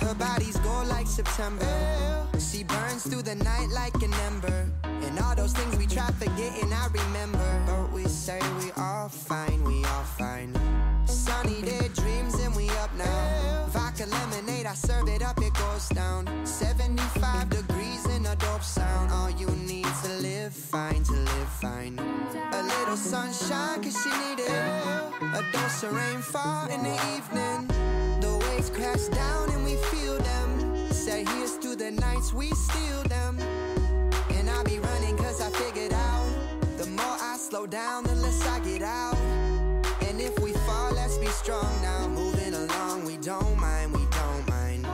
Her body's gold like September. She burns through the night like an ember. And all those things we try forgetting, I remember. But we say we all fine, we all fine. Sunny day dreams and we up now. Vodka lemonade, I serve it up, it goes down. 75 degrees in a dope sound. All you need to live fine, to live fine. A little sunshine, cause she need it. A dose of rainfall in the evening. The waves crash down and we feel them. Say here's to the nights we steal them. And I be running cause I figured out, the more I slow down, the less I get out. And if we fall, let's be strong now. Moving along, we don't mind, we don't mind.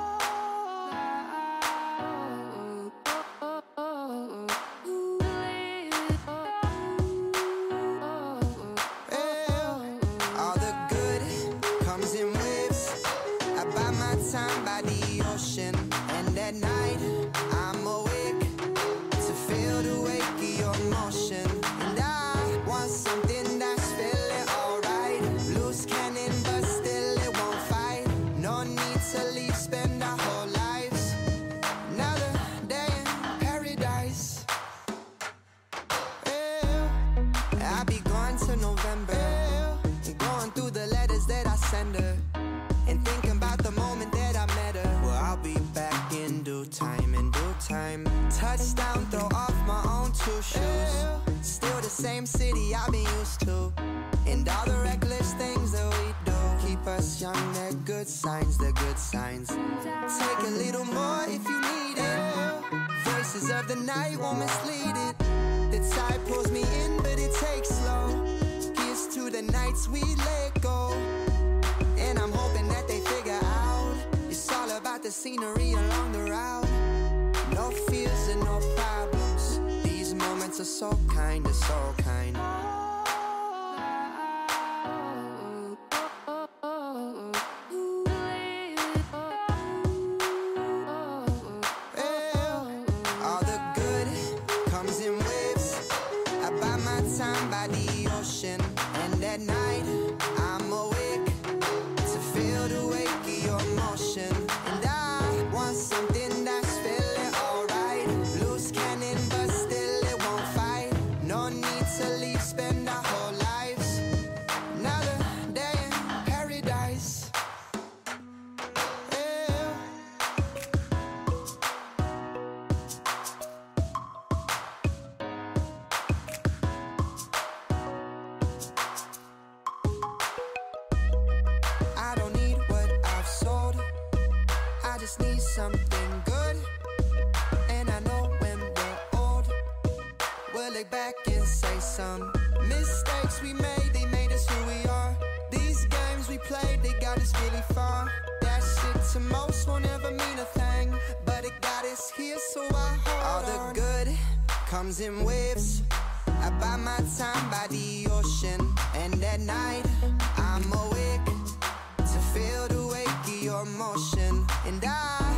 All the good comes in waves. I buy my time by the ocean. And at night, I'm awake to feel the wake of your motion. And I want something that's feeling alright. Loose cannon, but still it won't fight. No need to leave, spend our whole lives. Another day in paradise. I'll be going to November, going through the letters that I send her, and thinking about the moment that I met her. Well, I'll be back in due time, in due time. Touchdown, throw off my own two shoes. Still the same city I've been used to. And all the reckless things that we do keep us young, they're good signs, they're good signs. Take a little more if you need it. Voices of the night won't mislead it. The tide pulls me in, but it takes slow. Here's to the nights we let go. And I'm hoping that they figure out it's all about the scenery along the route. No fears and no problems. These moments are so kind, they're so kind. All the good comes in waves. I buy my time by the ocean. And at night, I'm awake to feel the wake of your motion. And I want something that's feeling alright. Loose cannon, but still it won't fight. No need to leave, spend our whole lives. Another day in paradise. I don't need what I've sold, I just need something good. And I know when we're old, we'll look back and say some mistakes we made, they made us who we are. These games we played, they got us really far. That shit to most won't ever mean a thing, but it got us here, so I hold on. All the good comes in waves. I buy my time by the ocean. And at night, I'm awake to feel the wake of your motion. And I